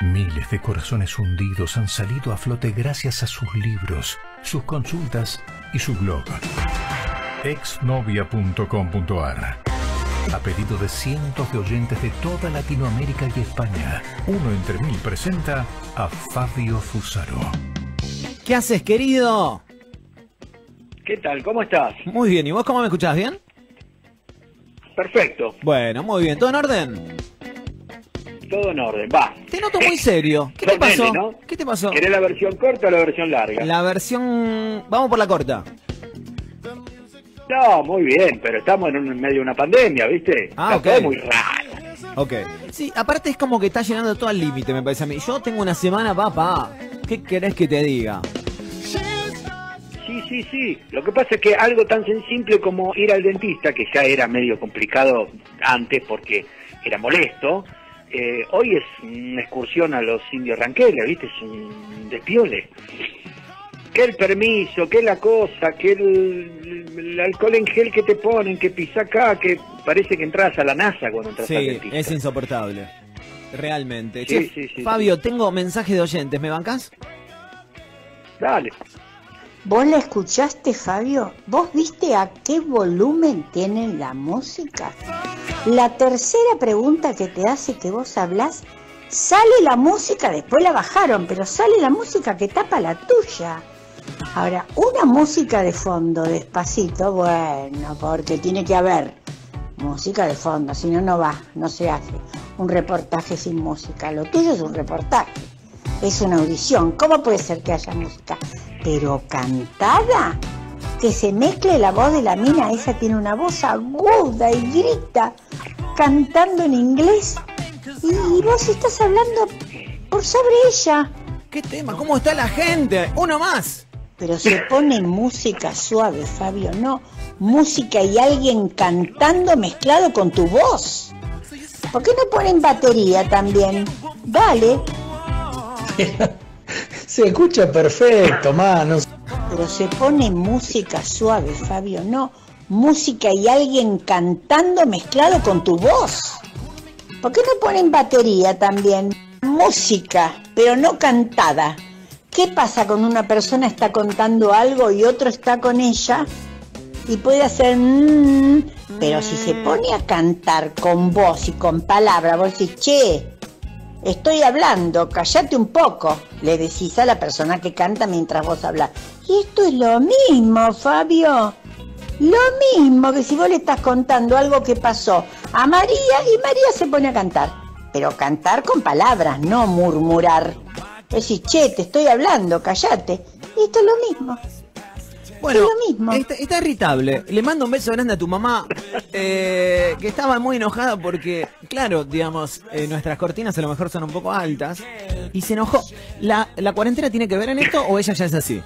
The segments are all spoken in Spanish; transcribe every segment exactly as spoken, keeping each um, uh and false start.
Miles de corazones hundidos han salido a flote gracias a sus libros, sus consultas y su blog. exnovia punto com punto ar. A pedido de cientos de oyentes de toda Latinoamérica y España, Uno entre Mil presenta a Fabio Fusaro. ¿Qué haces, querido? ¿Qué tal? ¿Cómo estás? Muy bien, ¿y vos cómo me escuchás? ¿Bien? Perfecto. Bueno, muy bien. ¿Todo en orden? Todo en orden, va. Te noto muy serio. ¿Qué te pasó? ¿no? ¿Qué te pasó? ¿Querés la versión corta o la versión larga? La versión... Vamos por la corta. No, muy bien, pero estamos en, un, en medio de una pandemia, ¿viste? Ah, Está ok. todo muy raro. Ok. Sí, aparte es como que está llenando todo al límite, me parece a mí. Yo tengo una semana, papá. ¿Qué querés que te diga? Sí, sí, sí. Lo que pasa es que algo tan simple como ir al dentista, que ya era medio complicado antes porque era molesto, eh, hoy es una excursión a los indios ranqueles, ¿viste? Es un despiole. Que el permiso, que la cosa, que el, el alcohol en gel que te ponen, que pisa acá, que parece que entras a la NASA cuando entras sí, al dentista. Es insoportable. Realmente. Sí, Che, sí, sí, Fabio, sí. tengo mensaje de oyentes, ¿me bancás? Dale. ¿Vos la escuchaste, Fabio? ¿Vos viste a qué volumen tiene la música? La tercera pregunta que te hace que vos hablás, sale la música, después la bajaron, pero sale la música que tapa la tuya. Ahora, una música de fondo, despacito, bueno, porque tiene que haber música de fondo, si no, no va, no se hace un reportaje sin música. Lo tuyo es un reportaje, es una audición. ¿Cómo puede ser que haya música? Pero cantada, que se mezcle la voz de la mina, esa tiene una voz aguda y grita, cantando en inglés, y, y vos estás hablando por sobre ella. ¿Qué tema? ¿Cómo está la gente? ¡Uno más! Pero se pone música suave, Fabio, no música y alguien cantando mezclado con tu voz. ¿Por qué no ponen batería también? Dale. Se escucha perfecto, mano. Pero se pone música suave, Fabio, no música y alguien cantando mezclado con tu voz. ¿Por qué no ponen batería también? Música, pero no cantada. ¿Qué pasa cuando una persona está contando algo y otro está con ella? Y puede hacer... Mmm, pero si se pone a cantar con voz y con palabras, vos decís, che, estoy hablando, cállate un poco, le decís a la persona que canta mientras vos hablas. Y esto es lo mismo, Fabio. Lo mismo que si vos le estás contando algo que pasó a María y María se pone a cantar. Pero cantar con palabras, no murmurar. Decís, che, te estoy hablando, cállate. Y esto es lo mismo. Bueno, es lo mismo. Está, está irritable. Le mando un beso grande a tu mamá, eh, que estaba muy enojada porque, claro, digamos, eh, nuestras cortinas a lo mejor son un poco altas. Y se enojó. ¿La, ¿La cuarentena tiene que ver en esto o ella ya es así?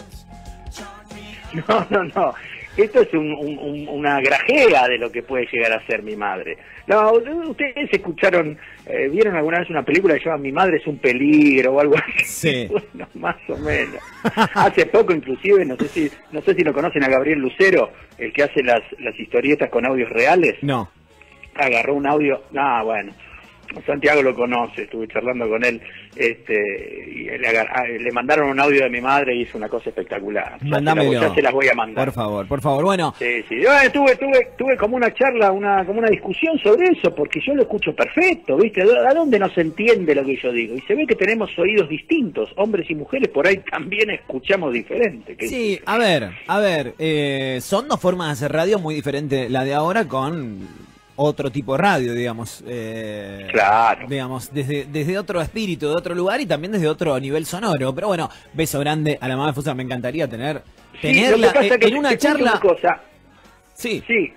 No, no, no. Esto es un, un, una grajea de lo que puede llegar a ser mi madre. No, ustedes escucharon, eh, vieron alguna vez una película que se llama Mi madre es un peligro o algo así. Sí. Bueno, más o menos. Hace poco, inclusive, no sé si no sé si lo conocen a Gabriel Lucero, el que hace las, las historietas con audios reales. No. Agarró un audio, ah, bueno. Santiago lo conoce, estuve charlando con él, este, y le, agar, le mandaron un audio de mi madre y hizo una cosa espectacular. Mándamelo. Ya, ya se las voy a mandar. Por favor, por favor, bueno. Sí, sí. Yo eh, tuve, tuve, tuve como una charla, una, como una discusión sobre eso, porque yo lo escucho perfecto, ¿viste? ¿A dónde no se entiende lo que yo digo? Y se ve que tenemos oídos distintos, hombres y mujeres, por ahí también escuchamos diferente. ¿Qué Sí, dice? a ver, a ver, eh, son dos formas de hacer radio muy diferentes, la de ahora con otro tipo de radio, digamos. Eh, claro. Digamos, desde, desde otro espíritu, de otro lugar y también desde otro nivel sonoro. Pero bueno, beso grande a la mamá de Fusa, me encantaría tener, Sí, tenerla lo que pasa eh, que en una te cuento charla. una cosa. Sí. Sí.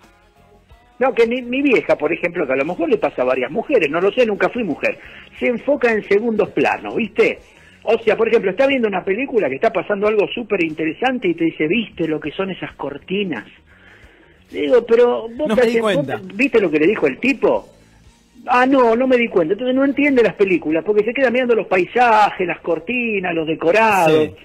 No, que mi, mi vieja, por ejemplo, que a lo mejor le pasa a varias mujeres, no lo sé, nunca fui mujer, se enfoca en segundos planos, ¿viste? O sea, por ejemplo, está viendo una película que está pasando algo súper interesante y te dice, ¿viste lo que son esas cortinas? Digo, pero vos, No te me di haces- cuenta. vos- ¿viste lo que le dijo el tipo? Ah, no, no me di cuenta. Entonces no entiende las películas, porque se queda mirando los paisajes, las cortinas, los decorados. Sí.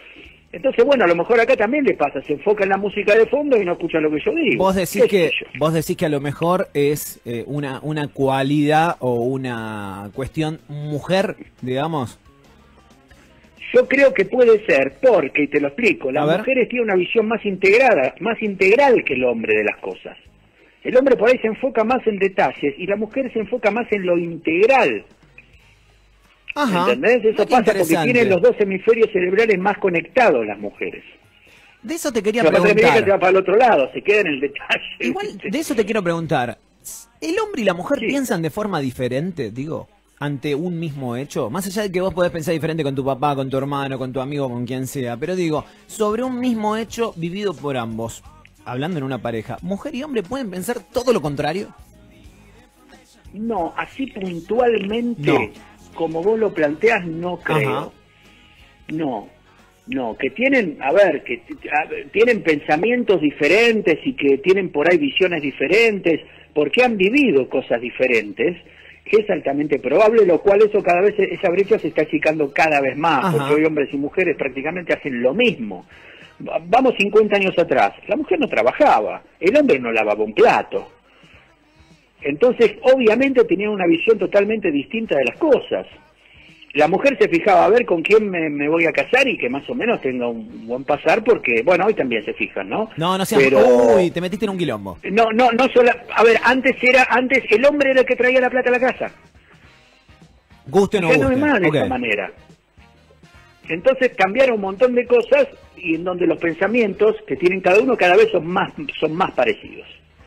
Entonces, bueno, a lo mejor acá también le pasa, se enfoca en la música de fondo y no escucha lo que yo digo. Vos decís que vos decís que a lo mejor es eh, una una cualidad o una cuestión mujer, digamos. Yo creo que puede ser, porque, y te lo explico, las mujeres tienen una visión más integrada, más integral que el hombre de las cosas. El hombre por ahí se enfoca más en detalles y la mujer se enfoca más en lo integral. Ajá. ¿Entendés? Eso pasa porque tienen los dos hemisferios cerebrales más conectados las mujeres. De eso te quería Pero preguntar. que se va para el otro lado, se queda en el detalle. Igual, de eso te quiero preguntar. ¿El hombre y la mujer sí. piensan de forma diferente, digo, ante un mismo hecho? Más allá de que vos podés pensar diferente con tu papá, con tu hermano, con tu amigo, con quien sea. Pero digo, sobre un mismo hecho vivido por ambos, hablando en una pareja, ¿mujer y hombre pueden pensar todo lo contrario? No, así puntualmente... No. Como vos lo planteas, no creo. Ajá. No, no, que tienen, a ver, que a, tienen pensamientos diferentes y que tienen por ahí visiones diferentes, porque han vivido cosas diferentes, que es altamente probable, lo cual eso cada vez, esa brecha se está achicando cada vez más, Ajá. porque hoy hombres y mujeres prácticamente hacen lo mismo. Vamos cincuenta años atrás, la mujer no trabajaba, el hombre no lavaba un plato. Entonces, obviamente tenía una visión totalmente distinta de las cosas. La mujer se fijaba a ver con quién me, me voy a casar y que más o menos tenga un buen pasar, porque, bueno, hoy también se fijan, ¿no? No, no seas... Pero... Uy, te metiste en un quilombo. No, no, no solo... A ver, antes era, antes el hombre era el que traía la plata a la casa. Guste o no guste. Ya no es más de okay. esa manera. Entonces cambiaron un montón de cosas y en donde los pensamientos que tienen cada uno cada vez son más, son más parecidos.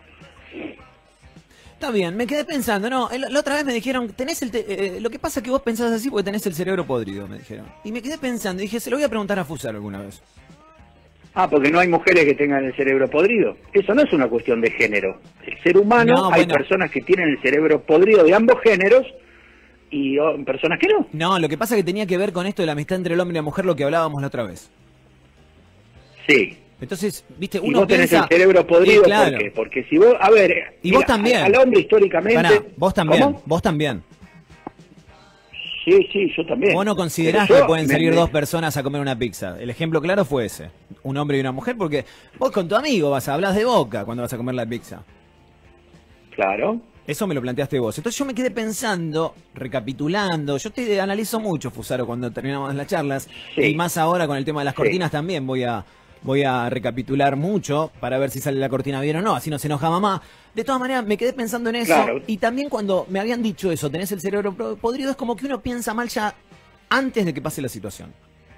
Está bien, me quedé pensando, no, el, la otra vez me dijeron, tenés el te eh, lo que pasa es que vos pensás así porque tenés el cerebro podrido, me dijeron. Y me quedé pensando, y dije, se lo voy a preguntar a Fusaro alguna vez. Ah, porque no hay mujeres que tengan el cerebro podrido. Eso no es una cuestión de género. El ser humano, no, hay bueno. personas que tienen el cerebro podrido de ambos géneros y oh, personas que no. No, lo que pasa es que tenía que ver con esto de la amistad entre el hombre y la mujer, lo que hablábamos la otra vez. Sí. Entonces, viste, uno y vos tenés piensa... el cerebro podrido, sí, claro. ¿por qué? Porque si vos, a ver... Y vos también. Al, al hombre históricamente... Pará, vos también, ¿Cómo? vos también. Sí, sí, yo también. Vos no considerás yo, que pueden me, salir me... dos personas a comer una pizza. El ejemplo claro fue ese. Un hombre y una mujer, porque vos con tu amigo vas a hablar de boca cuando vas a comer la pizza. Claro. Eso me lo planteaste vos. Entonces yo me quedé pensando, recapitulando. Yo te analizo mucho, Fusaro, cuando terminamos las charlas. Sí. Y más ahora con el tema de las cortinas sí. también voy a... Voy a recapitular mucho para ver si sale la cortina bien o no, así no se enoja mamá. De todas maneras, me quedé pensando en eso. Claro. Y también cuando me habían dicho eso, tenés el cerebro podrido, es como que uno piensa mal ya antes de que pase la situación.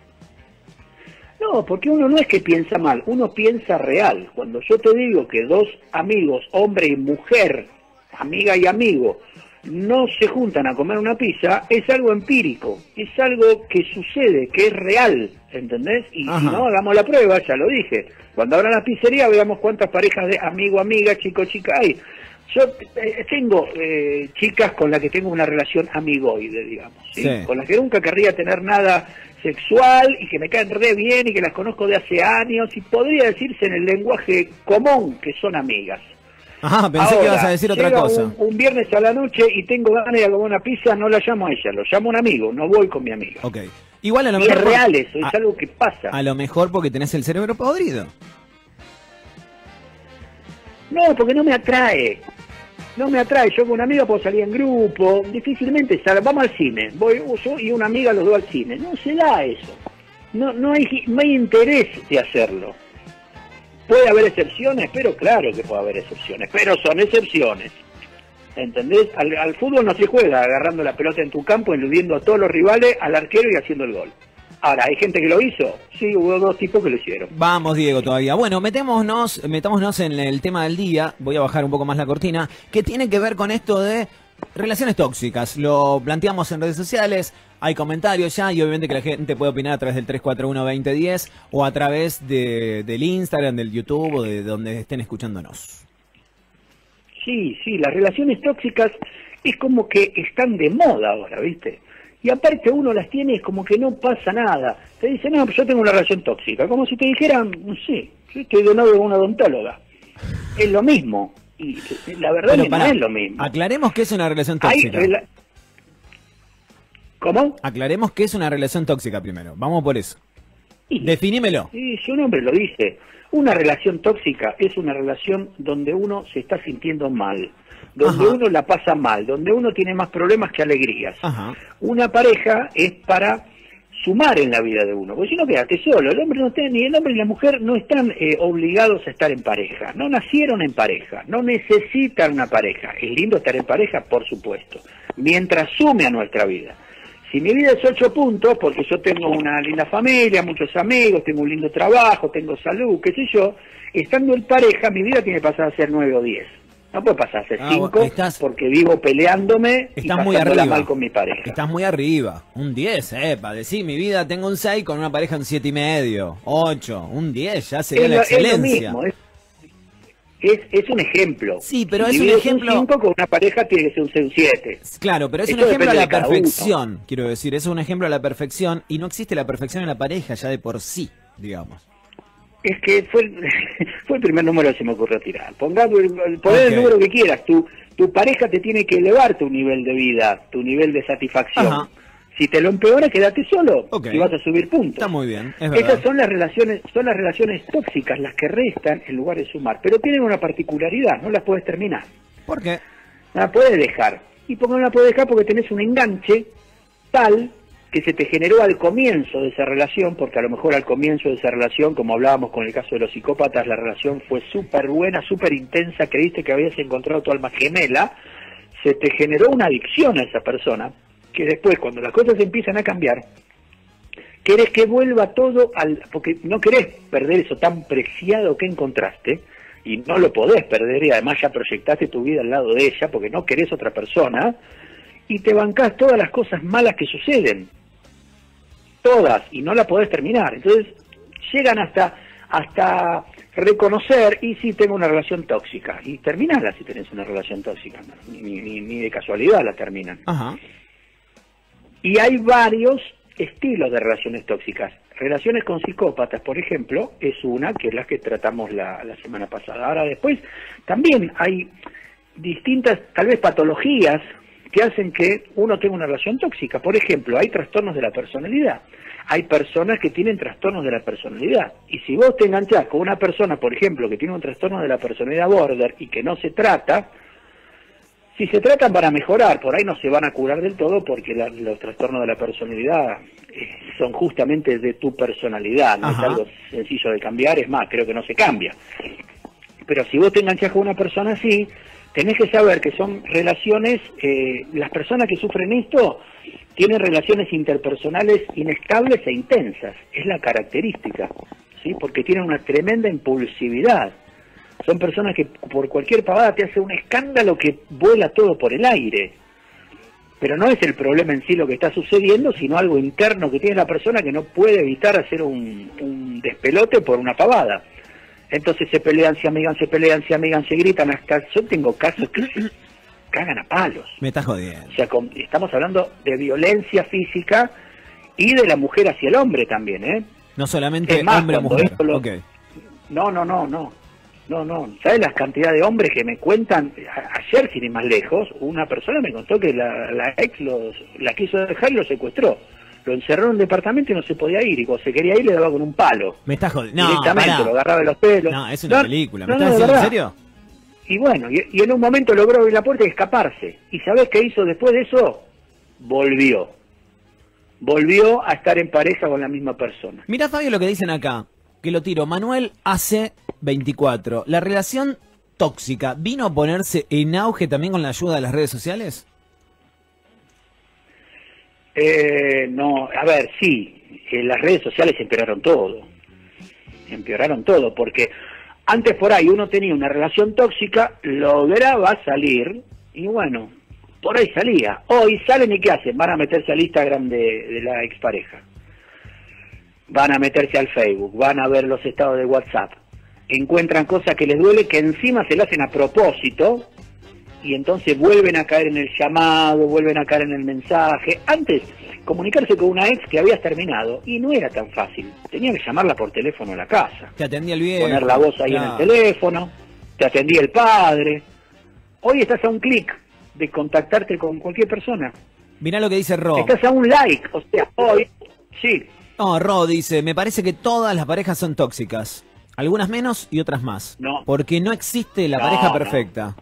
No, porque uno no es que piensa mal, uno piensa real. Cuando yo te digo que dos amigos, hombre y mujer, amiga y amigo, no se juntan a comer una pizza, es algo empírico, es algo que sucede, que es real, ¿entendés? Y Ajá. si no, hagamos la prueba, ya lo dije. Cuando abran la pizzería, veamos cuántas parejas de amigo, amiga, chico, chica hay. Yo eh, tengo eh, chicas con las que tengo una relación amigoide, digamos, ¿sí? Sí. Con las que nunca querría tener nada sexual y que me caen re bien y que las conozco de hace años y podría decirse en el lenguaje común que son amigas. Ajá, pensé Ahora, que ibas a decir otra cosa. Un, un viernes a la noche y tengo ganas de comer una pizza, no la llamo a ella, lo llamo a un amigo, no voy con mi amiga. Ok. Igual a lo y mejor... es real eso, es a, algo que pasa. A lo mejor porque tenés el cerebro podrido. No, porque no me atrae. No me atrae. Yo con una amiga puedo salir en grupo, difícilmente sale. Vamos al cine, voy yo y una amiga los dos al cine. No se da eso. No, no hay, no hay interés de hacerlo. Puede haber excepciones, pero claro que puede haber excepciones, pero son excepciones. ¿Entendés? Al, al fútbol no se juega agarrando la pelota en tu campo, eludiendo a todos los rivales, al arquero y haciendo el gol. Ahora, ¿hay gente que lo hizo? Sí, hubo dos tipos que lo hicieron. Vamos, Diego, todavía. Bueno, metémonos, metámonos en el tema del día. Voy a bajar un poco más la cortina. Que tiene que ver con esto de relaciones tóxicas. Lo planteamos en redes sociales. Hay comentarios ya y obviamente que la gente puede opinar a través del tres cuatro uno, veinte diez o a través de, del Instagram, del YouTube o de donde estén escuchándonos. Sí, sí, las relaciones tóxicas es como que están de moda ahora, ¿viste? Y aparte uno las tiene es como que no pasa nada. Te dicen, no, pues yo tengo una relación tóxica. Como si te dijeran, no sé, yo estoy de novio con una odontóloga. Es lo mismo. Y la verdad bueno, es que no es lo mismo. Aclaremos qué es una relación tóxica. Rela... ¿Cómo? Aclaremos qué es una relación tóxica primero. Vamos por eso. Y, Definímelo. y si un hombre lo dice, una relación tóxica es una relación donde uno se está sintiendo mal, donde Ajá. uno la pasa mal, donde uno tiene más problemas que alegrías. Ajá. Una pareja es para sumar en la vida de uno, porque si no quédate solo. El hombre no está, ni el hombre ni la mujer no están eh, obligados a estar en pareja, no nacieron en pareja, no necesitan una pareja. Es lindo estar en pareja, por supuesto, mientras sume a nuestra vida. Si mi vida es ocho puntos, porque yo tengo una linda familia, muchos amigos, tengo un lindo trabajo, tengo salud, qué sé yo, estando en pareja mi vida tiene que pasar a ser nueve o diez. No puede pasar a ser Ah, cinco estás- porque vivo peleándome y Estás muy pasándola arriba. mal con mi pareja. Estás muy arriba. Un diez, eh, para decir, mi vida tengo un seis con una pareja un siete y medio. ocho, un diez, ya sería Es la lo, es lo excelencia. mismo, es, es, es un ejemplo. Sí, pero Si es un divides ejemplo- cinco con una pareja tiene que ser un seis, un siete. Claro, pero es un Eso ejemplo a depende la de cada uno. perfección, quiero decir, es un ejemplo a la perfección y no existe la perfección en la pareja ya de por sí, digamos. Es que fue el, fue el primer número que se me ocurrió tirar. Pongá el, el- poné Ok. el número que quieras. Tu, tu pareja te tiene que elevar tu nivel de vida, tu nivel de satisfacción. Ajá. Si te lo empeora, quédate solo Ok. y vas a subir puntos. Está muy bien, es verdad. Esas son las relaciones, son las relaciones tóxicas, las que restan en lugar de sumar. Pero tienen una particularidad, no las puedes terminar. ¿Por qué? No la puedes dejar. ¿Y por qué no la puedes dejar? Porque tenés un enganche tal que se te generó al comienzo de esa relación, porque a lo mejor al comienzo de esa relación, como hablábamos con el caso de los psicópatas, la relación fue súper buena, súper intensa, creíste que habías encontrado tu alma gemela, se te generó una adicción a esa persona, que después, cuando las cosas empiezan a cambiar, querés que vuelva todo al... porque no querés perder eso tan preciado que encontraste, y no lo podés perder, y además ya proyectaste tu vida al lado de ella, porque no querés otra persona, y te bancás todas las cosas malas que suceden, todas, y no la podés terminar. Entonces llegan hasta hasta reconocer, y si tengo una relación tóxica, y terminala si tenés una relación tóxica, ni, ni, ni de casualidad la terminan. Ajá. Y hay varios estilos de relaciones tóxicas. Relaciones con psicópatas, por ejemplo, es una, que es la que tratamos la, la semana pasada. Ahora después también hay distintas, tal vez, patologías que hacen que uno tenga una relación tóxica. Por ejemplo, hay trastornos de la personalidad. Hay personas que tienen trastornos de la personalidad. Y si vos te enganchás con una persona, por ejemplo, que tiene un trastorno de la personalidad border y que no se trata, si se tratan para mejorar, por ahí no se van a curar del todo, porque la, los trastornos de la personalidad eh, son justamente de tu personalidad, no Ajá. es algo sencillo de cambiar, es más, creo que no se cambia. Pero si vos te enganchás con una persona así, tenés que saber que son relaciones, eh, las personas que sufren esto tienen relaciones interpersonales inestables e intensas, es la característica, ¿sí? Porque tienen una tremenda impulsividad. Son personas que por cualquier pavada te hace un escándalo que vuela todo por el aire. Pero no es el problema en sí lo que está sucediendo, sino algo interno que tiene la persona que no puede evitar hacer un, un despelote por una pavada. Entonces se pelean, se amigan, se pelean, se amigan, se gritan. Hasta yo tengo casos que se cagan a palos. Me estás jodiendo. O sea, con- estamos hablando de violencia física y de la mujer hacia el hombre también, ¿eh? No solamente Es más, hombre o cuando mujer. esto lo- Ok. No, no, no, no. No, no. ¿Sabes la cantidad de hombres que me cuentan? A- ayer, sin ir más lejos, una persona me contó que la, la ex los, la quiso dejar y lo secuestró. Lo encerró en un departamento y no se podía ir. Y cuando se quería ir le daba con un palo. Me estás jodiendo. No, Directamente, pará. lo agarraba de los pelos. No, es una No, película. ¿Me no, no, estás de diciendo en verdad. serio? Y bueno, y, y en un momento logró abrir la puerta y escaparse. ¿Y sabés qué hizo después de eso? Volvió. Volvió a estar en pareja con la misma persona. Mira, Fabio, lo que dicen acá. Que lo tiro. Manuel hace veinticuatro. ¿La relación tóxica vino a ponerse en auge también con la ayuda de las redes sociales? Eh, no, a ver, sí, eh, las redes sociales empeoraron todo. Empeoraron todo, porque antes por ahí uno tenía una relación tóxica, lograba salir, y bueno, por ahí salía. Hoy salen y ¿qué hacen? Van a meterse al Instagram de, de la expareja. Van a meterse al Facebook, van a ver los estados de WhatsApp. Encuentran cosas que les duele, que encima se lo hacen a propósito, y entonces vuelven a caer en el llamado, vuelven a caer en el mensaje. Antes, comunicarse con una ex que habías terminado, y no era tan fácil. Tenía que llamarla por teléfono a la casa, Te atendía el viejo. poner la voz ahí claro. en el teléfono, te atendía el padre. Hoy estás a un clic de contactarte con cualquier persona. Mirá lo que dice Ro. Estás a un like, o sea, hoy, sí. No, Ro dice, me parece que todas las parejas son tóxicas. Algunas menos y otras más. No. Porque no existe la No, pareja no. perfecta.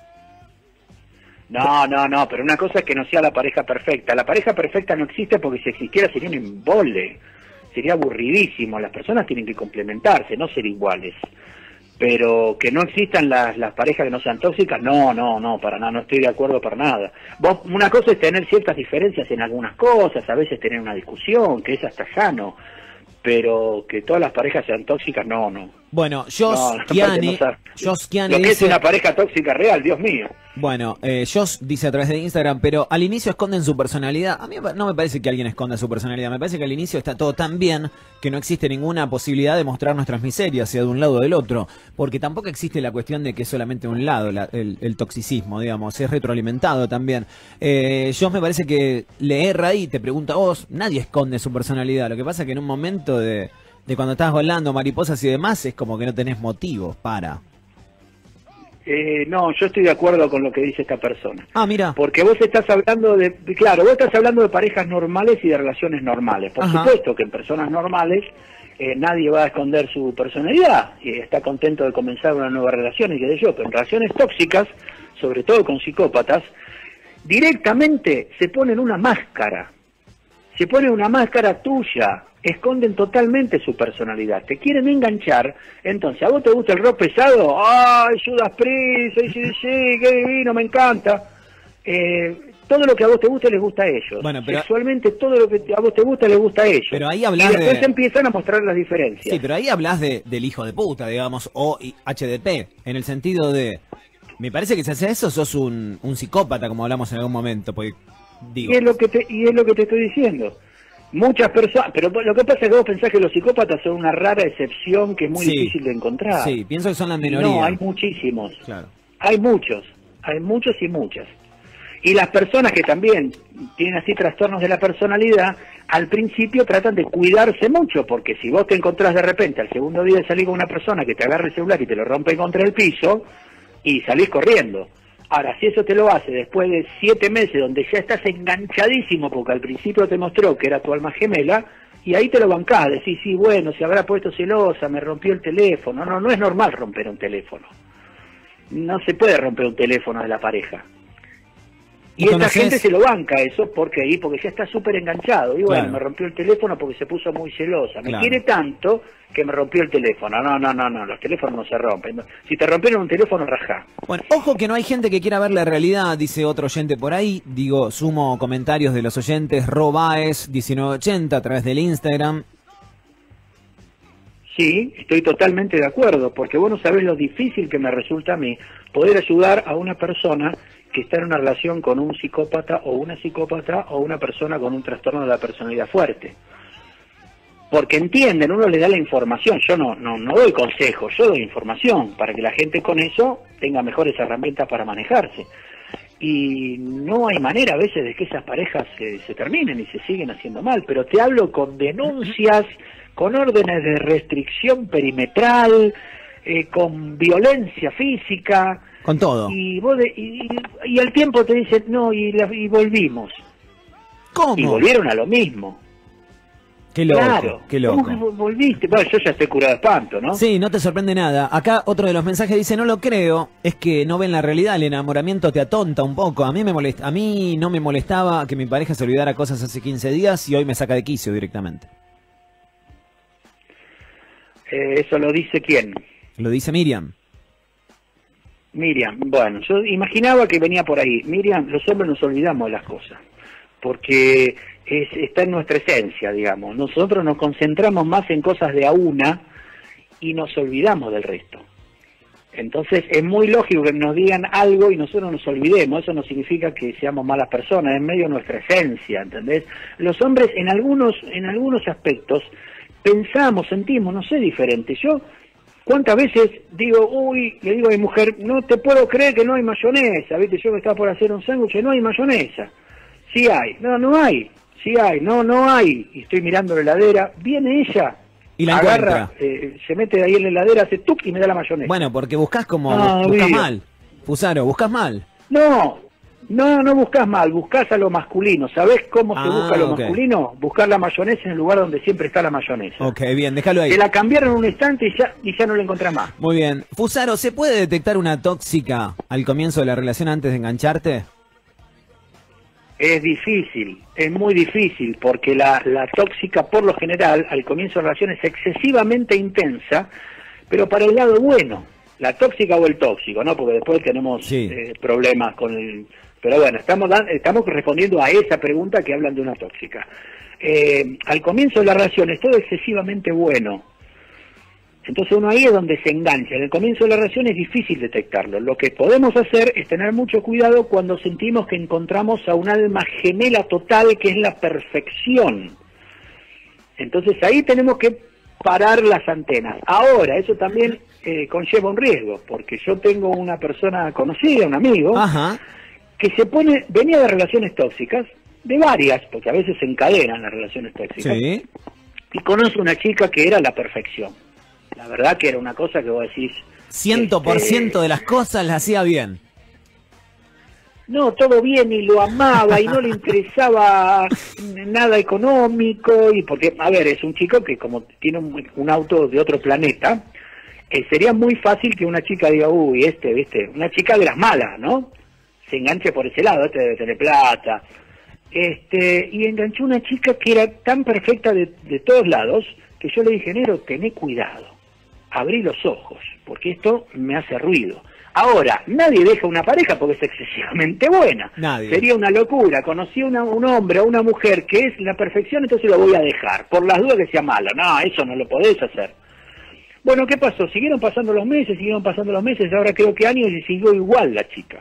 No, no, no, pero una cosa es que no sea la pareja perfecta. La pareja perfecta no existe porque si existiera sería un embole. Sería aburridísimo. Las personas tienen que complementarse, no ser iguales. Pero que no existan las, las parejas que no sean tóxicas, no, no, no, para nada, no estoy de acuerdo para nada. Vos, una cosa es tener ciertas diferencias en algunas cosas, a veces tener una discusión, que es hasta sano, pero que todas las parejas sean tóxicas, no, no. Bueno, Josh No, no, Chiani, no sabe. Josh Chiani Lo que dice... es una pareja tóxica real, Dios mío. Bueno, eh, Josh dice a través de Instagram, pero al inicio esconden su personalidad. A mí no me parece que alguien esconda su personalidad, me parece que al inicio está todo tan bien que no existe ninguna posibilidad de mostrar nuestras miserias, sea de un lado o del otro, porque tampoco existe la cuestión de que es solamente un lado, la, el, el toxicismo, digamos, es retroalimentado también. Eh, Josh me parece que le erra ahí, te pregunta a vos, nadie esconde su personalidad, lo que pasa es que en un momento de, de cuando estás volando mariposas y demás, es como que no tenés motivos para... Eh, no, yo estoy de acuerdo con lo que dice esta persona. Ah, mira. Porque vos estás hablando de, claro, vos estás hablando de parejas normales y de relaciones normales. Por Ajá. supuesto que en personas normales eh, nadie va a esconder su personalidad y está contento de comenzar una nueva relación y qué sé yo, pero en relaciones tóxicas, sobre todo con psicópatas, directamente se ponen una máscara. Se ponen una máscara tuya, esconden totalmente su personalidad, te quieren enganchar. Entonces, ¿a vos te gusta el rock pesado? ¡Ay, Judas Priest, A C D C, qué divino, me encanta! Eh, todo lo que a vos te gusta les gusta a ellos. Bueno, pero... Sexualmente todo lo que a vos te gusta les gusta a ellos. Pero ahí hablas y después de... empiezan a mostrar las diferencias. Sí, pero ahí hablas de, del hijo de puta, digamos, o H D P, en el sentido de... Me parece que si haces eso sos un, un psicópata, como hablamos en algún momento, porque... Digo. Y es lo que te, y es lo que te estoy diciendo. Muchas personas, pero lo que pasa es que vos pensás que los psicópatas son una rara excepción que es muy Sí. difícil de encontrar. Sí, pienso que son la minoría. No, hay muchísimos. Claro. Hay muchos, hay muchos y muchas. Y las personas que también tienen así trastornos de la personalidad, al principio tratan de cuidarse mucho, porque si vos te encontrás de repente al segundo día de salir con una persona que te agarre el celular y te lo rompe contra el piso, y salís corriendo. Ahora, si eso te lo hace después de siete meses donde ya estás enganchadísimo, porque al principio te mostró que era tu alma gemela, y ahí te lo bancás, decís, sí, bueno, se habrá puesto celosa, me rompió el teléfono. No, no es normal romper un teléfono. No se puede romper un teléfono de la pareja. Y esta ¿Conoces? gente se lo banca eso, porque ahí, porque ya está súper enganchado. Y bueno, Claro. me rompió el teléfono porque se puso muy celosa. Me Claro. quiere tanto que me rompió el teléfono. No, no, no, no, los teléfonos no se rompen. Si te rompieron un teléfono, rajá. Bueno, ojo que no hay gente que quiera ver la realidad, dice otro oyente por ahí. Digo, sumo comentarios de los oyentes. Robaes diecinueve ochenta a través del Instagram. Sí, estoy totalmente de acuerdo, porque vos no sabés lo difícil que me resulta a mí poder ayudar a una persona que está en una relación con un psicópata o una psicópata o una persona con un trastorno de la personalidad fuerte. Porque entienden, uno le da la información, yo no, no, no doy consejos, yo doy información para que la gente con eso tenga mejores herramientas para manejarse. Y no hay manera a veces de que esas parejas se, se terminen y se siguen haciendo mal, pero te hablo con denuncias, con órdenes de restricción perimetral, eh, con violencia física. Con todo. Y, vos de- y, y al tiempo te dicen, no, y, la- y volvimos. ¿Cómo? Y volvieron a lo mismo. Qué loco, Claro. qué ¿Cómo que loco. vol- volviste? Bueno, yo ya estoy curado de espanto, ¿no? Sí, no te sorprende nada. Acá otro de los mensajes dice, no lo creo, es que no ven la realidad, el enamoramiento te atonta un poco. A mí me molesta, a mí no me molestaba que mi pareja se olvidara cosas hace quince días y hoy me saca de quicio directamente. Eh, ¿Eso lo dice quién? Lo dice Miriam. Miriam. Bueno, yo imaginaba que venía por ahí. Miriam, los hombres nos olvidamos de las cosas, porque es, está en nuestra esencia, digamos. Nosotros nos concentramos más en cosas de a una y nos olvidamos del resto. Entonces es muy lógico que nos digan algo y nosotros nos olvidemos. Eso no significa que seamos malas personas, es medio nuestra esencia, ¿entendés? Los hombres en algunos, en algunos aspectos pensamos, sentimos, no sé, diferente. Yo, ¿cuántas veces digo, uy, le digo a mi mujer, no te puedo creer que no hay mayonesa, ¿viste? Yo que estaba por hacer un sándwich, no hay mayonesa. Sí hay, no, no hay, sí hay, no, no hay. Y estoy mirando la heladera, viene ella, Y la agarra, encuentra. eh, se mete ahí en la heladera, hace tuc y me da la mayonesa. Bueno, porque buscas como, Ah, buscas obvio. mal. Fusaro, buscas mal. No, No, no buscas mal, buscas a lo masculino. ¿Sabés cómo se Ah, busca lo ok. masculino? Buscar la mayonesa en el lugar donde siempre está la mayonesa. Ok, bien, déjalo ahí. Te la cambiaron en un instante y ya, y ya no la encontrás más. Muy bien. Fusaro, ¿se puede detectar una tóxica al comienzo de la relación antes de engancharte? Es difícil, es muy difícil, porque la, la tóxica, por lo general, al comienzo de la relación es excesivamente intensa, pero para el lado bueno. La tóxica o el tóxico, ¿no? Porque después tenemos Sí. eh, problemas con el... Pero bueno, estamos, dan- estamos respondiendo a esa pregunta que hablan de una tóxica. Eh, al comienzo de la relación es todo excesivamente bueno. Entonces uno ahí es donde se engancha. En el comienzo de la relación es difícil detectarlo. Lo que podemos hacer es tener mucho cuidado cuando sentimos que encontramos a un alma gemela total que es la perfección. Entonces ahí tenemos que parar las antenas. Ahora, eso también eh, conlleva un riesgo, porque yo tengo una persona conocida, un amigo, Ajá. que se pone, venía de relaciones tóxicas, de varias, porque a veces se encadenan las relaciones tóxicas, Sí. y conoce una chica que era la perfección. La verdad que era una cosa que vos decís... Ciento por ciento este, de las cosas las hacía bien. No, todo bien, y lo amaba, y no le interesaba nada económico, y porque, a ver, es un chico que como tiene un, un auto de otro planeta, eh, sería muy fácil que una chica diga, uy, este, viste, una chica de las malas, ¿no? Se enganche por ese lado, este debe tener plata. Este, y enganchó una chica que era tan perfecta de, de todos lados, que yo le dije, Nero, tené cuidado, abrí los ojos, porque esto me hace ruido. Ahora, nadie deja una pareja porque es excesivamente buena. Nadie. Sería una locura. Conocí a una- un hombre o una mujer que es la perfección, entonces lo voy a dejar, por las dudas que sea malo. No, eso no lo podés hacer. Bueno, ¿qué pasó? Siguieron pasando los meses, siguieron pasando los meses, ahora creo que años y siguió igual la chica.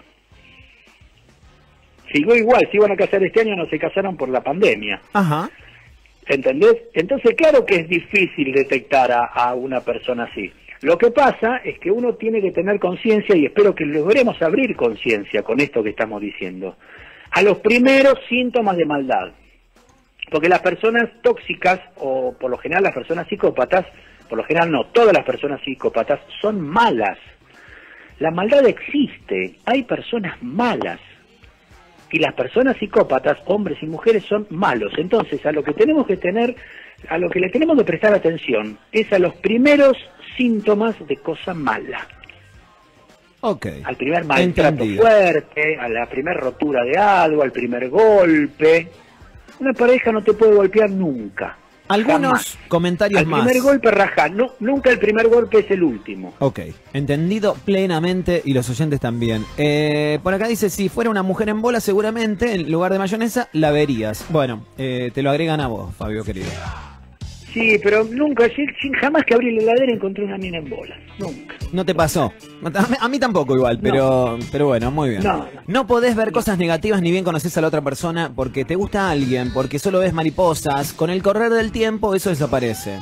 Siguió igual, se iban a casar este año, no se casaron por la pandemia. Ajá. ¿Entendés? Entonces, claro que es difícil detectar a, a una persona así. Lo que pasa es que uno tiene que tener conciencia, y espero que logremos abrir conciencia con esto que estamos diciendo, a los primeros síntomas de maldad. Porque las personas tóxicas, o por lo general las personas psicópatas, por lo general no, todas las personas psicópatas son malas. La maldad existe, hay personas malas. Y las personas psicópatas, hombres y mujeres, son malos. Entonces, a lo que tenemos que tener, a lo que le tenemos que prestar atención, es a los primeros síntomas de cosa mala. Ok. Al primer maltrato Entendido. fuerte, a la primera rotura de algo, al primer golpe. Una pareja no te puede golpear nunca. Algunos jamás. comentarios Al más. primer golpe rajá, no, nunca el primer golpe es el último. Ok, entendido plenamente y los oyentes también. Eh, por acá dice, si fuera una mujer en bola, seguramente en lugar de mayonesa la verías. Bueno, eh, te lo agregan a vos, Fabio querido. Sí, pero nunca, sin, sin- jamás que abrí la heladera encontré una mina en bolas. Nunca. No te pasó. A mí, a mí tampoco igual, pero, pero bueno, muy bien. No, no. No podés ver cosas negativas ni bien conoces a la otra persona porque te gusta alguien, porque solo ves mariposas. Con el correr del tiempo eso desaparece.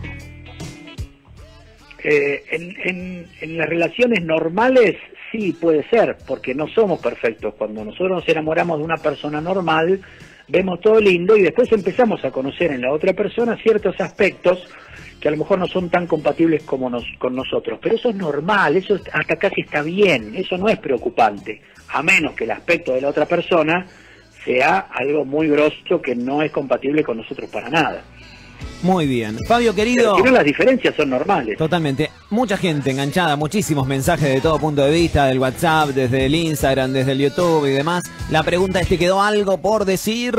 Eh, en, en, en las relaciones normales sí puede ser, porque no somos perfectos. Cuando nosotros nos enamoramos de una persona normal, vemos todo lindo y después empezamos a conocer en la otra persona ciertos aspectos que a lo mejor no son tan compatibles como nos, con nosotros. Pero eso es normal, eso es- hasta casi está bien, eso no es preocupante, a menos que el aspecto de la otra persona sea algo muy grosso que no es compatible con nosotros para nada. Muy bien. Fabio Pero querido. si no, las diferencias son normales. Totalmente. Mucha gente enganchada, muchísimos mensajes de todo punto de vista, del WhatsApp, desde el Instagram, desde el YouTube y demás. La pregunta es, ¿te quedó algo por decir?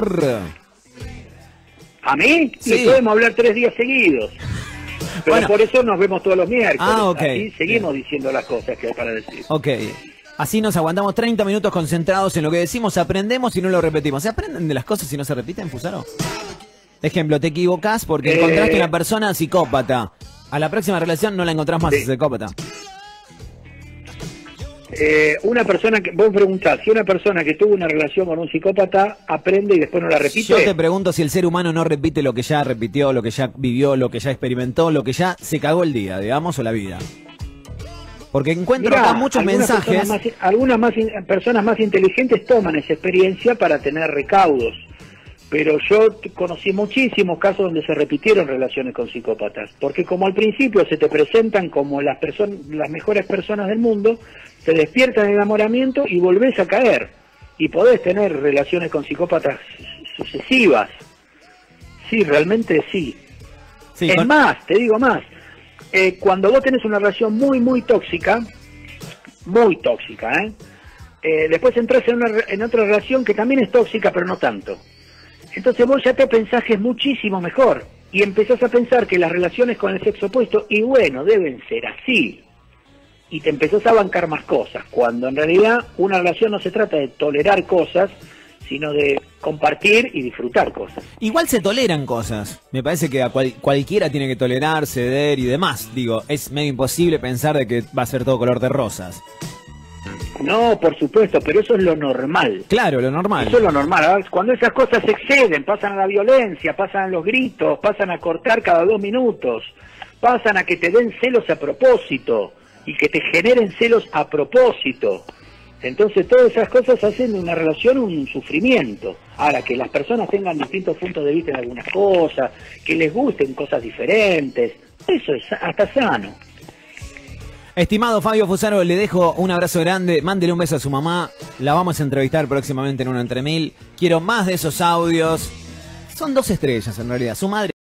¿A mí? Sí. Sí, podemos hablar tres días seguidos. Pero Bueno. por eso nos vemos todos los miércoles. Ah, ok. Así seguimos diciendo las cosas que hay para decir. Ok. Así nos aguantamos treinta minutos concentrados en lo que decimos, aprendemos y no lo repetimos. ¿Se aprenden de las cosas si no se repiten, Fusaro? Ejemplo, te equivocás porque Eh. encontraste una persona psicópata. A la próxima relación no la encontrás más Sí. psicópata. Eh, una persona que, vos preguntás, si una persona que tuvo una relación con un psicópata aprende y después no la repite. Yo te pregunto si el ser humano no repite lo que ya repitió, lo que ya vivió, lo que ya experimentó, lo que ya se cagó el día, digamos, o la vida. Porque encuentro Mirá, acá muchos algunas mensajes. personas más- algunas más in- personas más inteligentes toman esa experiencia para tener recaudos. Pero yo t- conocí muchísimos casos donde se repitieron relaciones con psicópatas. Porque como al principio se te presentan como las, person- las mejores personas del mundo, te despiertas de enamoramiento y volvés a caer. y podés tener relaciones con psicópatas sucesivas. Sí, realmente sí. Sí, es con... más, te digo más, eh, cuando vos tenés una relación muy, muy tóxica, muy tóxica, ¿eh? Eh, después entras en, una, en otra relación que también es tóxica, pero no tanto. Entonces vos ya te pensás que es muchísimo mejor, y empezás a pensar que las relaciones con el sexo opuesto, y bueno, deben ser así. Y te empezás a bancar más cosas, cuando en realidad una relación no se trata de tolerar cosas, sino de compartir y disfrutar cosas. Igual se toleran cosas. Me parece que a cual, cualquiera tiene que tolerar, ceder y demás. Digo, es medio imposible pensar de que va a ser todo color de rosas. No, por supuesto, pero eso es lo normal. Claro, lo normal. Eso es lo normal. Cuando esas cosas exceden, pasan a la violencia, pasan a los gritos, pasan a cortar cada dos minutos, pasan a que te den celos a propósito y que te generen celos a propósito. Entonces todas esas cosas hacen de una relación un sufrimiento. Ahora, que las personas tengan distintos puntos de vista en algunas cosas, que les gusten cosas diferentes, eso es hasta sano. Estimado Fabio Fusaro, le dejo un abrazo grande, mándele un beso a su mamá, la vamos a entrevistar próximamente en Uno Entre Mil. Quiero más de esos audios. Son dos estrellas en realidad, su madre...